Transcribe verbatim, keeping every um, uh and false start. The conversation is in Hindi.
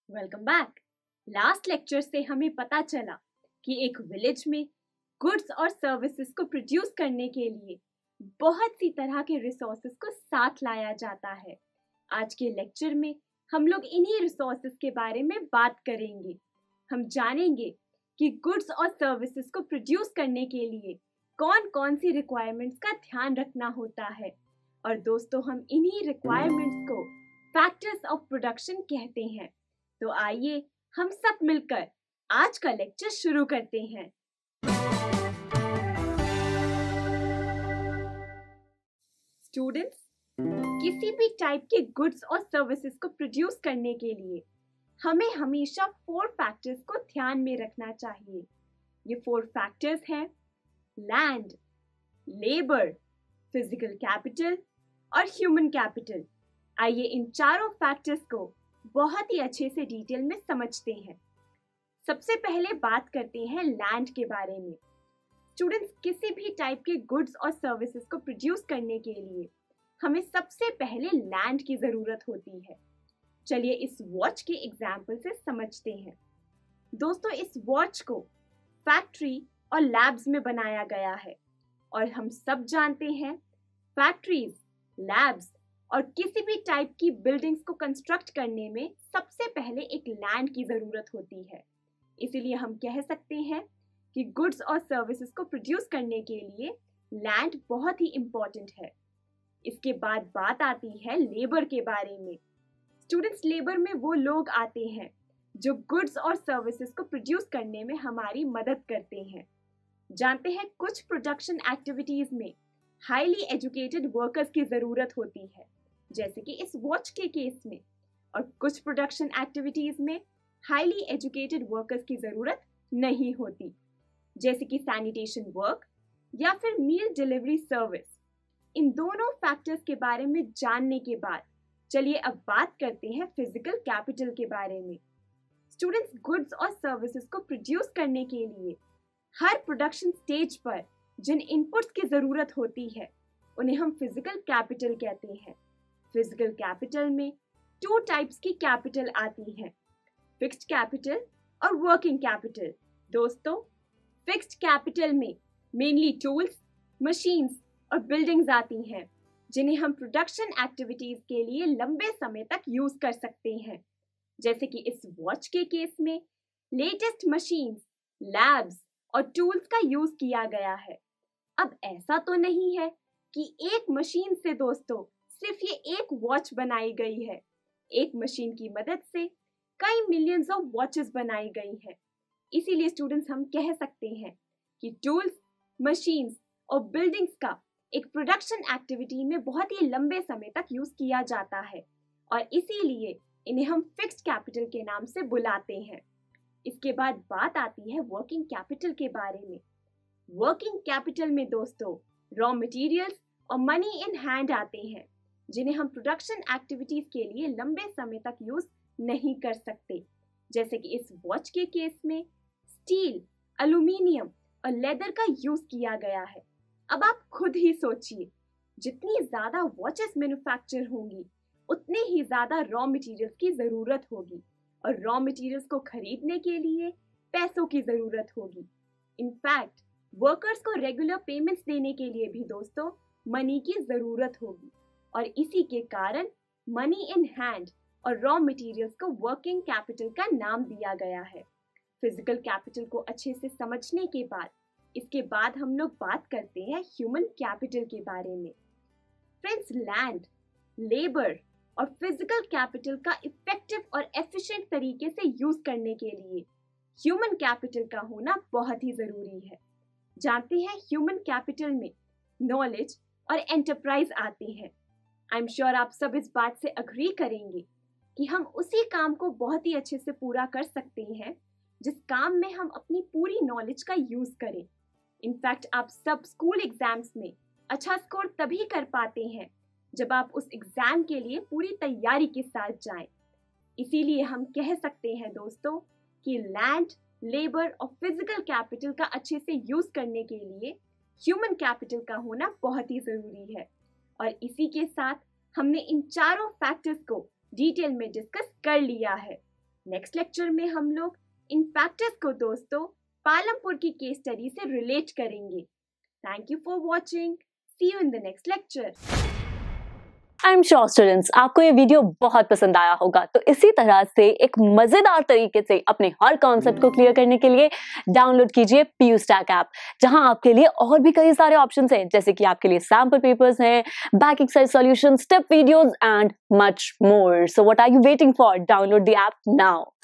Welcome back. लास्ट लेक्चर से हमें पता चला कि एक विलेज में गुड्स और सर्विसेज को प्रोड्यूस करने के लिए बहुत सी तरह के रिसोर्सेज को साथ लाया जाता है। आज के लेक्चर में हम लोग इन्हीं रिसोर्सेज के बारे में बात करेंगे। हम जानेंगे कि गुड्स और सर्विसेज को प्रोड्यूस करने के लिए कौन कौन सी रिक्वायरमेंट्स का ध्यान रखना होता है। और दोस्तों, हम इन्हीं रिक्वायरमेंट्स को फैक्टर्स ऑफ प्रोडक्शन कहते हैं। तो आइए हम सब मिलकर आज का लेक्चर शुरू करते हैं। स्टूडेंट्स, किसी भी टाइप के गुड्स और सर्विसेज को प्रोड्यूस करने के लिए हमें हमेशा फोर फैक्टर्स को ध्यान में रखना चाहिए। ये फोर फैक्टर्स हैं लैंड, लेबर, फिजिकल कैपिटल और ह्यूमन कैपिटल। आइए इन चारों फैक्टर्स को बहुत ही अच्छे से डिटेल में समझते हैं। सबसे पहले बात करते हैं लैंड के बारे में। स्टूडेंट्स, किसी भी टाइप के गुड्स और सर्विसेज को प्रोड्यूस करने के लिए हमें सबसे पहले लैंड की जरूरत होती है। चलिए इस वॉच के एग्जाम्पल से समझते हैं। दोस्तों, इस वॉच को फैक्ट्री और लैब्स में बनाया गया है और हम सब जानते हैं फैक्ट्रीज, लैब्स और किसी भी टाइप की बिल्डिंग्स को कंस्ट्रक्ट करने में सबसे पहले एक लैंड की जरूरत होती है। इसीलिए हम कह सकते हैं कि गुड्स और सर्विसेज को प्रोड्यूस करने के लिए लैंड बहुत ही इम्पोर्टेंट है। इसके बाद बात आती है लेबर के बारे में। स्टूडेंट्स, लेबर में वो लोग आते हैं जो गुड्स और सर्विसेज को प्रोड्यूस करने में हमारी मदद करते हैं। जानते हैं कुछ प्रोडक्शन एक्टिविटीज में हाईली एजुकेटेड वर्कर्स की जरूरत होती है, जैसे कि इस वॉच के केस में, और कुछ प्रोडक्शन एक्टिविटीज में हाईली एजुकेटेड वर्कर्स की जरूरत नहीं होती, जैसे कि सैनिटेशन वर्क या फिर मील डिलीवरी सर्विस। इन दोनों फैक्टर्स के बारे में जानने के बाद चलिए अब बात करते हैं फिजिकल कैपिटल के बारे में। स्टूडेंट्स, गुड्स और सर्विसेज को प्रोड्यूस करने के लिए हर प्रोडक्शन स्टेज पर जिन इनपुट्स की जरूरत होती है उन्हें हम फिजिकल कैपिटल कहते हैं। फिजिकल कैपिटल में टू टाइप्स की कैपिटल आती हैं, फिक्स्ड कैपिटल और वर्किंग कैपिटल। दोस्तों, फिक्स्ड कैपिटल में मेनली टूल्स, मशीन्स और बिल्डिंग्स आती हैं जिन्हें हम प्रोडक्शन एक्टिविटीज के लिए लंबे समय तक यूज कर सकते हैं, जैसे कि इस वॉच के केस में लेटेस्ट मशीन्स, लैब्स और टूल्स का यूज किया गया है। अब ऐसा तो नहीं है कि एक मशीन से दोस्तों सिर्फ ये एक वॉच बनाई गई है। एक मशीन की मदद से कई मिलियंस ऑफ वॉचेस बनाई गई हैं। इसीलिए स्टूडेंट्स, हम कह सकते हैं कि टूल्स, मशीन्स और बिल्डिंग्स का एक प्रोडक्शन एक्टिविटी में बहुत ही लंबे समय तक यूज किया जाता है और इसीलिए इन्हें हम फिक्स्ड कैपिटल के नाम से बुलाते हैं। इसके बाद बात आती है वर्किंग कैपिटल के बारे में। वर्किंग कैपिटल में दोस्तों रॉ मटेरियल्स और मनी इन हैंड आते हैं जिन्हें हम प्रोडक्शन एक्टिविटीज के लिए लंबे समय तक यूज नहीं कर सकते, जैसे कि इस वॉच के केस में स्टील, एल्यूमिनियम और लेदर का यूज किया गया है। अब आप खुद ही सोचिए, जितनी ज्यादा वॉचेस मैन्युफैक्चर होंगी उतने ही ज्यादा रॉ मटेरियल्स की जरूरत होगी और रॉ मटेरियल्स को खरीदने के लिए पैसों की जरूरत होगी। इनफैक्ट वर्कर्स को रेगुलर पेमेंट्स देने के लिए भी दोस्तों मनी की जरूरत होगी और इसी के कारण मनी इन हैंड और रॉ मटेरियल्स को वर्किंग कैपिटल का नाम दिया गया है। फिजिकल कैपिटल को अच्छे से समझने के बाद इसके बाद हम लोग बात करते हैं ह्यूमन कैपिटल के बारे में। फ्रेंड्स, लैंड, लेबर और फिजिकल कैपिटल का इफेक्टिव और एफिशिएंट तरीके से यूज करने के लिए ह्यूमन कैपिटल का होना बहुत ही जरूरी है। जानते हैं ह्यूमन कैपिटल में नॉलेज और एंटरप्राइज आते हैं। आई एम श्योर आप सब इस बात से अग्री करेंगे कि हम उसी काम को बहुत ही अच्छे से पूरा कर सकते हैं जिस काम में हम अपनी पूरी नॉलेज का यूज करें। इनफैक्ट आप सब स्कूल एग्जाम्स में अच्छा स्कोर तभी कर पाते हैं जब आप उस एग्जाम के लिए पूरी तैयारी के साथ जाएं। इसीलिए हम कह सकते हैं दोस्तों कि लैंड, लेबर और फिजिकल कैपिटल का अच्छे से यूज करने के लिए ह्यूमन कैपिटल का होना बहुत ही जरूरी है। और इसी के साथ हमने इन चारों फैक्टर्स को डिटेल में डिस्कस कर लिया है। नेक्स्ट लेक्चर में हम लोग इन फैक्टर्स को दोस्तों पालमपुर की केस स्टडी से रिलेट करेंगे। Thank you for watching. See you in the next lecture. I am sure students आपको ये वीडियो बहुत पसंद आया होगा। तो इसी तरह से एक मजेदार तरीके से अपने हर कॉन्सेप्ट को क्लियर करने के लिए डाउनलोड कीजिए पीयू स्टैक ऐप, जहां आपके लिए और भी कई सारे ऑप्शंस हैं, जैसे कि आपके लिए सैंपल पेपर्स हैं, back exercise solution, step videos and much more. So what are you waiting for? Download the app now.